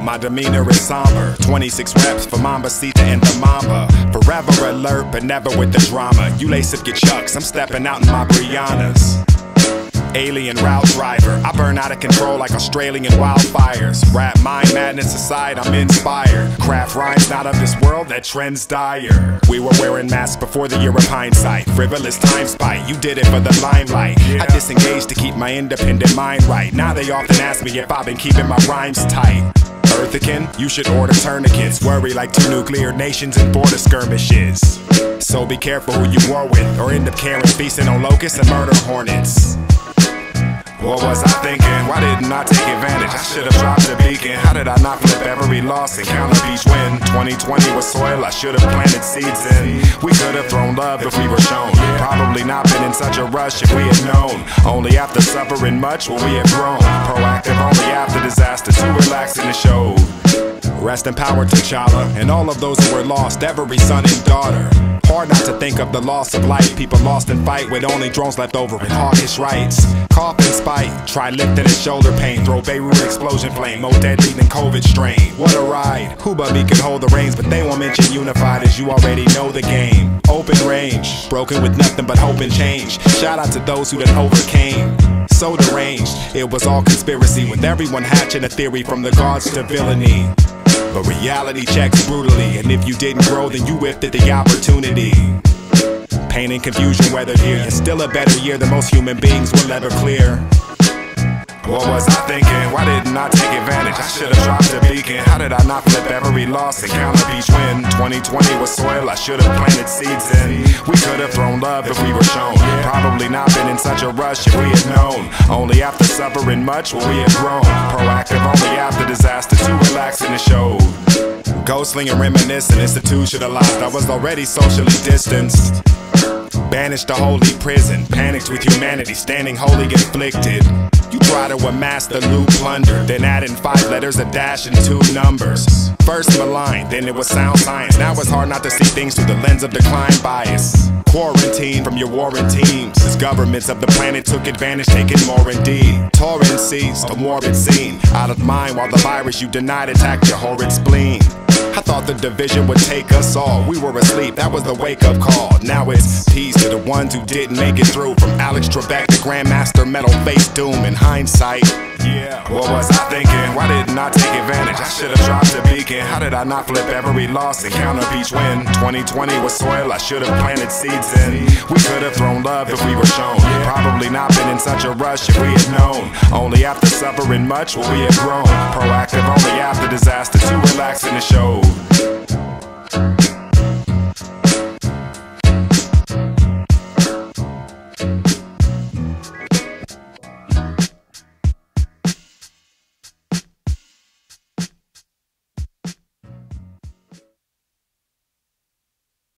My demeanor is somber. 26 reps for Mambacita and the Mamba. Forever alert, but never with the drama. You lace up your chucks, I'm stepping out in my Briannas. Alien route driver, I burn out of control like Australian wildfires. Rap mind madness aside, I'm inspired. Craft rhymes not of this world, that trend's dire. We were wearing masks before the year of hindsight. Frivolous time spite, you did it for the limelight. I disengaged to keep my independent mind right. Now they often ask me if I've been keeping my rhymes tight. Earthican, you should order tourniquets. Worry like 2 nuclear nations in border skirmishes. So be careful who you war with, or end up carrying feasting on locusts and murder hornets. What was I thinking? Why didn't I take advantage? I should have dropped the beacon. How did I not flip every loss and count up each win? 2020 was soil I should have planted seeds in. We could have thrown love if we were shown. Probably not been in such a rush if we had known. Only after suffering much will we have grown. Proactive only after disaster, too relaxing to show. Rest in power T'Challa and all of those who were lost, every son and daughter. Hard not to think of the loss of life. People lost in fight with only drones left over and hawkish rights. Cough in spite, try lifting his shoulder pain. Throw Beirut explosion flame, more deadly than COVID strain. What a ride, who but me can hold the reins. But they won't mention unified as you already know the game. Open range, broken with nothing but hope and change. Shout out to those who done overcame. So deranged, it was all conspiracy, with everyone hatching a theory from the gods to villainy. But reality checks brutally, and if you didn't grow, then you whiffed at the opportunity. Pain and confusion weathered here, and still a better year than most human beings will ever clear. What was I thinking? Why didn't I take advantage? I should have dropped the beacon. How did I not flip every loss and count up each win? 2020 was soil I should have planted seeds in. We could have thrown love if we were shown. Probably not been in such a rush if we had known. Only after suffering much will we have grown. Proactive only after disaster, too relaxing to show. Ghostling and reminiscing, institutionalized. I was already socially distanced. Banished to holy prison, panicked with humanity, standing wholly afflicted. You try to amass the loot plunder, then add in 5 letters, a dash, and 2 numbers. First maligned, then it was sound science. Now it's hard not to see things through the lens of decline bias. Quarantine from your warring teams, as governments of the planet took advantage, taking more indeed. Torrent seas, a morbid scene. Out of mind while the virus you denied attacked your horrid spleen. I thought the division would take us all. We were asleep, that was the wake-up call. Now it's peace to the ones who didn't make it through. From Alex Trebek to Grandmaster Metal Face Doom. In hindsight, what was I thinking? Why didn't I take advantage? I should have dropped the beacon. How did I not flip every loss and count up each win? 2020 was soil I should have planted seeds in. We could have thrown love if we were shown. Probably not been in such a rush if we had known. Only after suffering much will we have grown. Proactive only after disaster, too relaxing to show.